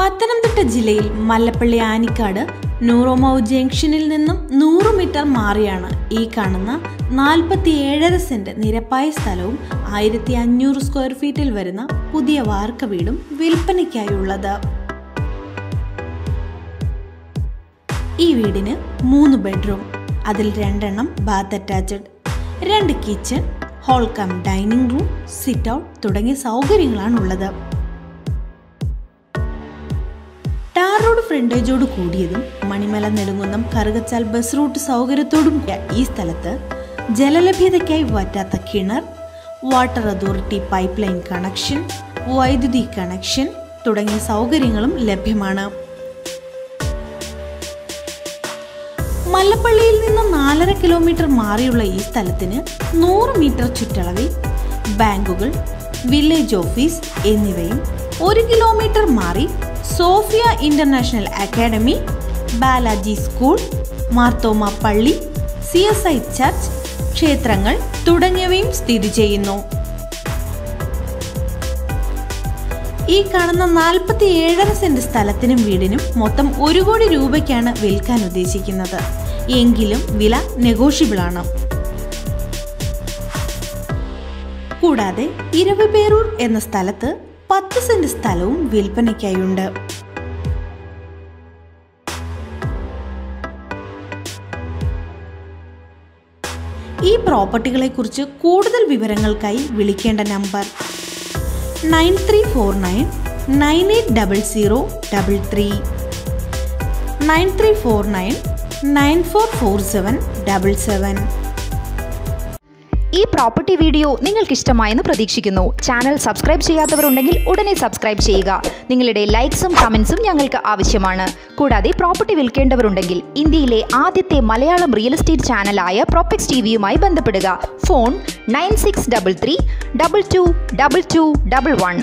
പത്തനംതിട്ട ജില്ലയിൽ മല്ലപ്പള്ളി ആനിക്കാട് നൂറോമൗ ജംഗ്ഷനിൽ നിന്നും 100 മീറ്റർ മാറിയാണ് ഈ കാണുന്ന 47.5 സെന്റ് നിരപ്പായ സ്ഥലവും 1500 സ്ക്വയർ ഫീറ്റിൽ വരുന്ന പുതിയ വാർക്ക വീടും വിൽപ്പനയ്ക്കായുള്ളത്. ഈ വീടിന് 3 ബെഡ്റൂം, അതിൽ 2 bath attached, 2 kitchen, hall cum dining room, sit out തുടങ്ങിയ സൗകര്യങ്ങളാണുള്ളത്. ടാർ റോഡ് ഫ്രണ്ടേജോട് കൂടിയതും മണിമല നെടുങ്കുന്നം കറുകച്ചാൽ ബസ് റൂട്ട് സൗകര്യത്തോടും ഈ സ്ഥലത്ത് ജലലഭ്യതയ്ക്കായി വറ്റാത്ത കിണർ, water authority pipe line connection, വൈദ്യുതി കണക്ഷൻ തുടങ്ങിയ സൗകര്യങ്ങളും ലഭ്യമാണ്. മല്ലപ്പള്ളിയിൽ നിന്ന് 4.5 കിലോമീറ്റർ മാറിയുള്ള ഈ സ്ഥലത്തിന് 100 മീറ്റർ ചുറ്റളവിൽ ബാങ്കുകൾ, വില്ലേജ് ഓഫീസ് എന്നിവയും 1 കിലോമീറ്റർ മാറി Sofia International Academy, Balaji school, Marthoma പള്ളി, CSI ചർച്ച്, ക്ഷേത്രങ്ങൾ തുടങ്ങിയവയും സ്ഥിതി ചെയ്യുന്നു. ഈ കാണുന്ന 47.5 സെന്റ് സ്ഥലത്തിനും വീടിനും മൊത്തം 1 കോടി രൂപയ്ക്കാണ് വിൽക്കാൻ ഉദ്ദേശിക്കുന്നത്. എങ്കിലും വില നെഗോഷ്യബിൾ ആണ്. കൂടാതെ ഇരവിപേരൂർ എന്ന സ്ഥലത്ത് 10 സെന്റ് സ്ഥലവും വിൽപ്പനയ്ക്കായുണ്ട്. ഈ പ്രോപ്പർട്ടികളെ കുറിച്ച് കൂടുതൽ വിവരങ്ങൾക്കായി വിളിക്കേണ്ട നമ്പർ 9349980033, 9349944777. ഈ പ്രോപ്പർട്ടി വീഡിയോ നിങ്ങൾക്ക് ഇഷ്ടമായെന്ന് പ്രതീക്ഷിക്കുന്നു. ചാനൽ സബ്സ്ക്രൈബ് ചെയ്യാത്തവരുണ്ടെങ്കിൽ ഉടനെ സബ്സ്ക്രൈബ് ചെയ്യുക. നിങ്ങളുടെ ലൈക്സും കമൻസും ഞങ്ങൾക്ക് ആവശ്യമാണ്. കൂടാതെ പ്രോപ്പർട്ടി വിൽക്കേണ്ടവരുണ്ടെങ്കിൽ ഇന്ത്യയിലെ ആദ്യത്തെ മലയാളം റിയൽ എസ്റ്റേറ്റ് ചാനലായ പ്രോപെക്സ് ടിവിയുമായി ബന്ധപ്പെടുക. ഫോൺ 9633 222211.